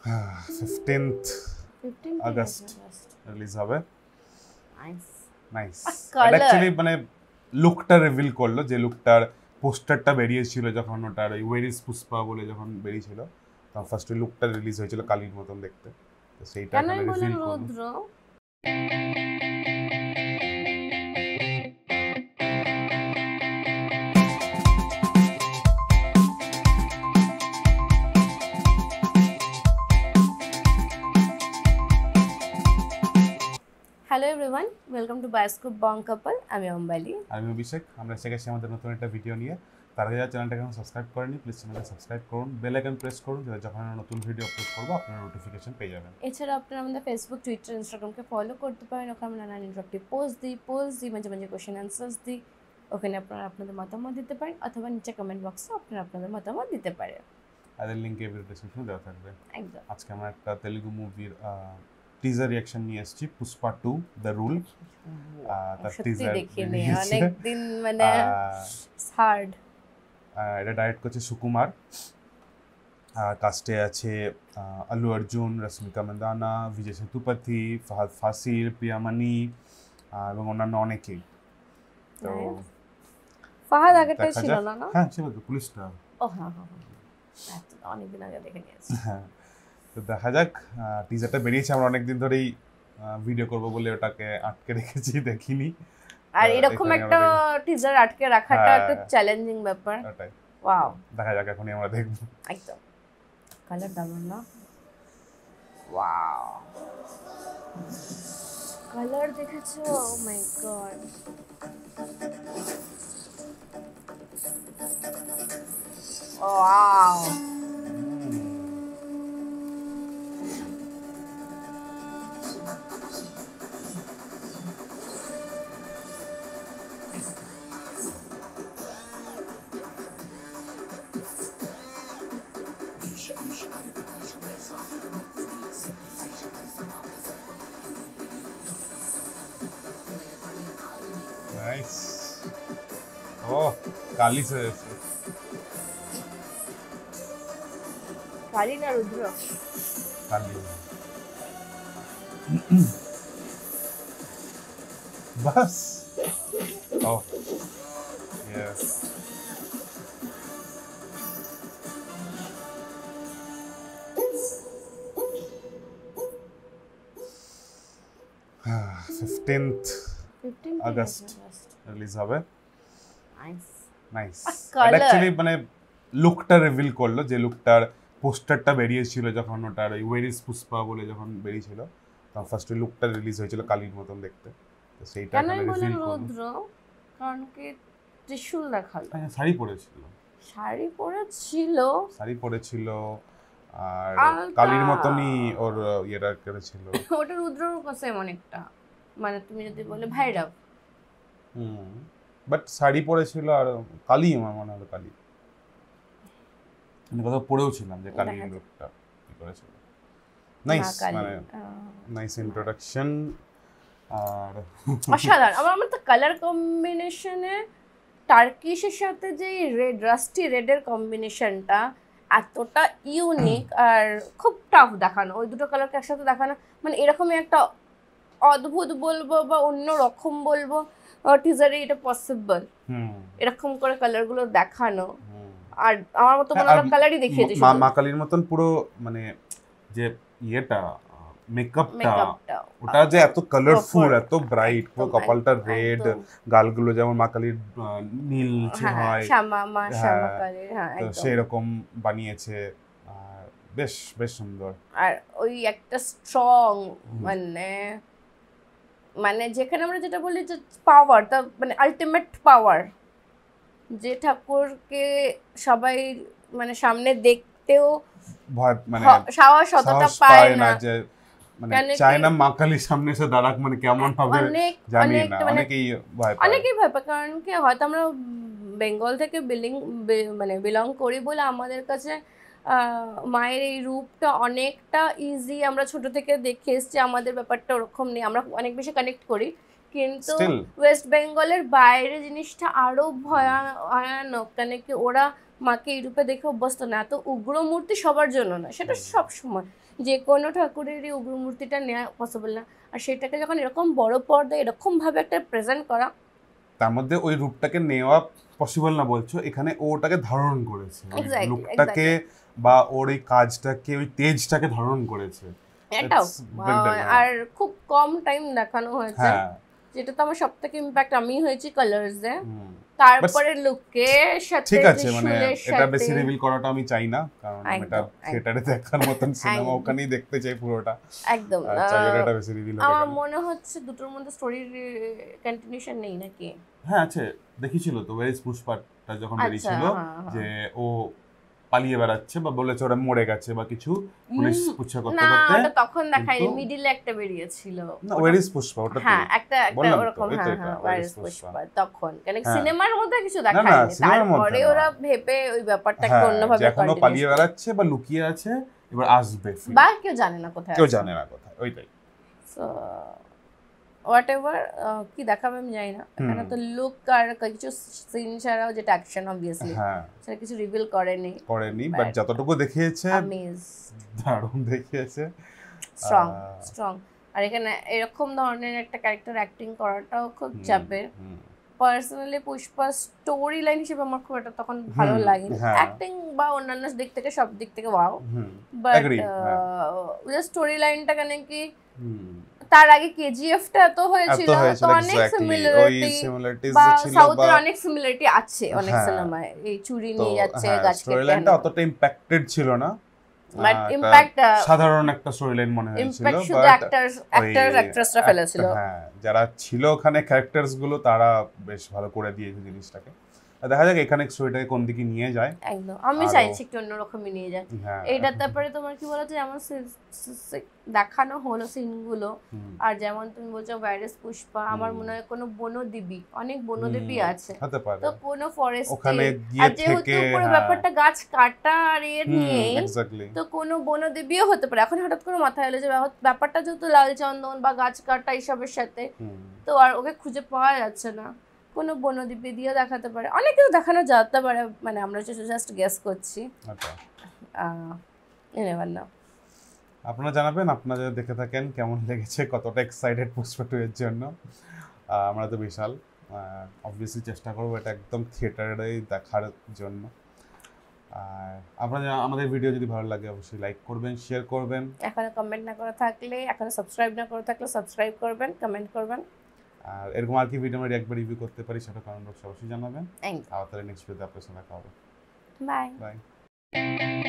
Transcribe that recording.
15th August release হবে। Nice. Actually মানে লুকটা রিভিল করলো, যে লুকটার পোস্টারটা বেরিয়েছিল যখন, ওটার ওই ওয়ের ইজ পুষ্পা বলে যখন বেরিয়েছিল, তখন ফার্স্ট ওই লুকটা রিলিজ হয়েছিল কালির মতন দেখতে, তো সেইটা এখানে রিভিল করলো। Hello everyone, welcome to Bioscope Bong Couple. আমি অম্বালি, আমি অভিষেক। আমরা এসে গেছি আমাদের নতুন একটা ভিডিও নিয়ে। তার আগে যারা চ্যানেলটাকে এখন সাবস্ক্রাইব করেনি, প্লিজ চ্যানেলটা সাবস্ক্রাইব করুন, বেল আইকন প্রেস করুন, যাতে যখন আমরা নতুন ভিডিও আপলোড করবো আপনারা নোটিফিকেশন পেয়ে যাবেন। এছাড়া আপনারা আমাদের ফেসবুক, টুইটার, ইনস্টাগ্রামকে ফলো করতে পারেন। ওখানে আমরা নানান ইন্টারেক্টিভ পোস্ট দিই, মাঝে মাঝে কোয়েশ্চেন অ্যান্সার্স দিই। ওখানে আপনারা আপনাদের মতামত দিতে পারেন, অথবা নিচে কমেন্ট বক্সে আপনারা আপনাদের মতামত দিতে পারেন। আর লিংক এই ভিডিও ডেসক্রিপশনে দেওয়া থাকবে। একদম। আজকে আমরা একটা তেলুগু মুভির টিজার রিঅ্যাকশন নিয়ে এসেছি, পুষ্পা 2 দ্য রুল। তার টিজার দেখিনি অনেক দিন, মানে হার্ড। এটা ডাইরেক্ট করছে সুকুমার। কাস্টে আছে আল্লু অর্জুন, রশমিকা মন্দানা, বিজয় সেতুপতি, ফাহাদ ফাসিল, প্রিয়ামণি এবং অন্যান্য অনেকেই। তো ফাহাদ আগেটা ছিল না? হ্যাঁ ছিল তো, পুলিশটা। ও হ্যাঁ, অনেকদিন আগে দেখে নিয়েছি। হ্যাঁ, তো দেখা যাক। টিজারটা বেরিয়েছে, আমরা অনেকদিন ধরেই ভিডিও করব বলে ওটাকে আটকে রেখেছি, দেখিনি। আর এরকম একটা টিজার আটকে রাখাটা একটা চ্যালেঞ্জিং ব্যাপার। ওটাই, ওয়াও, দেখা যাক, এখনই আমরা দেখব। একদম। কালার দারুণ না? ওয়াও, কালার দেখেছো? Oh my god, wow. Nice. ও কালি সে কালি না রুদ্র? কালি। বাস। Oh yes. Fifteenth August release হবে। নাইস। অ্যাকচুয়ালি মানে লুকটা রিভিল করলো, যে লুকটার পোস্টারটা বেরিয়েছিল যখন, ওটার ওই ওয়ের ইজ পুষ্পা বলে যখন বেরিয়েছিল, তখন ফার্স্ট ওই লুকটা রিলিজ হয়েছিল কালির মতন দেখতে, তো সেইটা এখানে রিভিল করলো। রুদ্র কারণ কি ত্রিশূল দেখালো। শাড়ি পরেছিল আর কালির মতনই ওর ইয়েটা করেছিল। ওটা রুদ্রর কাছে অনেকটা, মানে তুমি যদি বলে ভাইরাব। বাট শাড়ি পরেছিল আর কালি, আমার মনে হলো কালি। আমি কথা পড়েও ছিলাম যে কালি লুকটা কি করেছিল। নাইস, মানে নাইস ইন্ট্রোডাকশন। আর অসাধারণ। আমার তো কালার কম্বিনেশনে টার্কিশের সাথে যে রেড, রাস্টি রেডের কম্বিনেশনটা এতটা ইউনিক আর খুব টাফ দেখানো, ওই দুটো কালারকে একসাথে দেখানো, মানে এরকমই একটা অদ্ভুত বলবো বা অন্য রকম বলবো টিজারে এটা পসিবল, এরকম করে কালারগুলো দেখানো। আর আমার মতো কোনো কালারই দেখিয়েছে মা কালীর মতন পুরো, মানে যে ইয়েটা মেকআপটা, ওটা যে এত কালারফুল, এত ব্রাইট, পুরো কপালটা রেড, গালগুলো যেমন মা কালীর নীল হয়, তো সেরকম বানিয়েছে। বেশ বেশ সুন্দর। আর ওই একটা স্ট্রং, মানে যেখানে আমরা যেটা বলি যে পাওয়ার, তা মানে আলটিমেট পাওয়ার, যে ঠাকুরকে সবাই মানে সামনে দেখতেও ভয়, মানে সাহস অতটা পায় না, যে মানে চায় না মা কালীর সামনে এসে দাঁড়াক, মানে কেমন হবে জানি না, অনেকেই ভয় পায়। কারণ কি হয়তো আমরা বেঙ্গল থেকে বিলং করি বলে আমাদের কাছে মায়ের এই রূপটা অনেকটা ইজি, আমরা ছোট থেকে দেখে এসছি, আমাদের ব্যাপারটা ওরকম নেই, আমরা অনেক বেশি কানেক্ট করি। কিন্তু ওয়েস্ট বেঙ্গলের বাইরে জিনিসটা আরো ভয়ানক, কেন কি ওরা মাকে এই রূপে দেখে অভ্যস্ত না। এত উগ্রমূর্তি সবার জন্য না, সেটা সব সময় যে কোনো ঠাকুরেরই উগ্রমূর্তিটা নেওয়া পসিবল না, আর সেটাকে যখন এরকম বড় পর্দায় এরকম ভাবে একটা প্রেজেন্ট করা, তার মধ্যে ওই রূপটাকে নেওয়া পসিবল না বলছো, এখানে ওটাকে ধারণ করেছে, লুকটাকে বা ওর এই কাজটাকে, ওই তেজটাকে ধারণ করেছে। এটাও আর খুব কম টাইম দেখানো হয়েছে, যেটা তো আমার সবথেকে ইমপ্যাক্ট আমি হয়েছি কালার্স এ, তারপরে লুকের সাথে ঠিক আছে, মানে এটা বেশি রিভিল করাটা আমি চাই না, কারণ এটা থিয়েটারে দেখার মতন সিনেমা, ওখানেই দেখতে চাই পুরোটা একদম। এটা বেশি রিভিল হবে। আমার মনে হচ্ছে দুটোর মধ্যে স্টোরির কন্টিনিউশন নেই নাকি? হ্যাঁ আছে, দেখিছিল তো ওয়ার ইজ পুষ্পাটা যখন বেরিয়েছিল, যে ও পালিয়ে বেড়াচ্ছে বা বলেছে ওরা মরে গেছে বা কিছু, পুলিশ পুছা করতে করতে, না তখন দেখাইনি, মিডিলে একটা বেরিয়েছিল না ওয়ার ইজ পুষ্পা, ওটা হ্যাঁ একটা ওরকম, হ্যাঁ ওয়ার ইজ পুষ্পা তখন, কেন সিনেমার মধ্যে কিছু দেখায়নি, তারপরে ওরা ভেবে ওই ব্যাপারটাকে অন্যভাবে এখনো পালিয়ে বেড়াচ্ছে বা লুকিয়ে আছে, এবার আসবে বা কেউ জানে না কোথায়, ওইটাই। সো হোয়াটএভার কি দেখাবে আমি জানি না, এখানে তো লুক আর কিছু সিন ছাড়াও যেটা অ্যাকশন অবভিয়াসলি সেটা কিছু রিভিল করেনি, বাট যতটুকু দেখিয়েছে দারুণ দেখিয়েছে, স্ট্রং। আর এখানে এরকম ধরনের একটা ক্যারেক্টার অ্যাক্টিং করাটাও খুব চাপের। পার্সোনালি পুষ্পা স্টোরি লাইন হিসেবে আমার খুব একটা তখন ভালো লাগেনি, অ্যাক্টিং বা অন্যান্য দিক থেকে সব দিক থেকে ওয়াও, বাট স্টোরি লাইনটা কেন কি তার আগে কেজিএফটা তো হয়েছিল, তো অনেক সিমিলারিটি বা সাউথের অনেক সিমিলারিটি আছে অনেক সিনেমায়, এই চুরি নিয়ে যাচ্ছে গাছ কেটে, স্টোরি লাইনটা অতটা ইমপ্যাক্টেড ছিল না, বাট ইমপ্যাক্ট সাধারণ একটা স্টোরি লাইন মনে হয়েছিল, বাট অ্যাক্ট্রেসরা ফেলেছিল, হ্যাঁ যারা ছিল ওখানে ক্যারেক্টারস গুলো তারা বেশ ভালো করে দিয়েছে জিনিসটাকে। দেখা যাক এখানে স্টোরিটাকে কোন দিকে নিয়ে যায়। একদম আমি চাইছি একটু অন্যরকমই নিয়ে যায় এইটা। তারপরে তোমার কি বলা যায়, আমার দেখানো হলো সিনগুলো, আর যেমন তুমি বলছো ভাইরাস পুষ্পা, আমার মনে হয় কোনো বনদেবী, অনেক বনদেবী আছে, তো কোনো ফরেস্ট, আর যেহেতু পুরো ব্যাপারটা গাছ কাটা আর এর নিয়ে, তো কোনো বনদেবীও হতে পারে। এখন হঠাৎ করে মাথায় এলো যে ব্যাপারটা যেহেতু লাল চন্দন বা গাছ কাটা এইসবের সাথে, তো আর ওকে খুঁজে পাওয়া যাচ্ছে না, কোনো বনদ্বীপে দিয়ে দেখাতে পারে, অনেক কিছু দেখানো যেতে পারে, মানে আমরা জাস্ট গেস করছি। আপনারা জানাবেন আপনারা দেখে থাকেন কেমন লেগেছে, কতটা এক্সাইটেড পুষ্পা 2 এর জন্য। আমরা তো বিশাল অবভিয়াসলি চেষ্টা করবো এটা একদম থিয়েটারেই দেখার জন্য। আর আপনারা আমাদের ভিডিও যদি ভালো লাগে অবশ্যই লাইক করবেন, শেয়ার করবেন, এখনো কমেন্ট না করে থাকলে, এখনো সাবস্ক্রাইব না করে থাকলে সাবস্ক্রাইব করবেন, কমেন্ট করবেন, আর এরকম আর কি ভিডিও আমরা একবার রিভিউ করতে পারি সেটা কমেন্ট বক্সে অবশ্যই জানাবেন। আর তাহলে নেক্সট ভিডিওতে আপনার সাথে দেখা হবে। বাই।